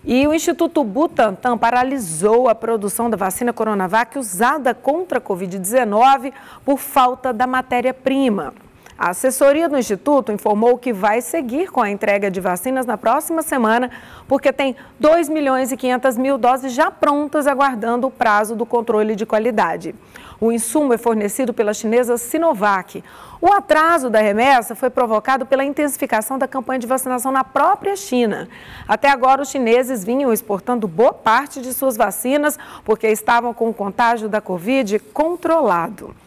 E o Instituto Butantan paralisou a produção da vacina Coronavac usada contra a Covid-19 por falta da matéria-prima. A assessoria do Instituto informou que vai seguir com a entrega de vacinas na próxima semana, porque tem 2.500.000 doses já prontas, aguardando o prazo do controle de qualidade. O insumo é fornecido pela chinesa Sinovac. O atraso da remessa foi provocado pela intensificação da campanha de vacinação na própria China. Até agora, os chineses vinham exportando boa parte de suas vacinas, porque estavam com o contágio da Covid controlado.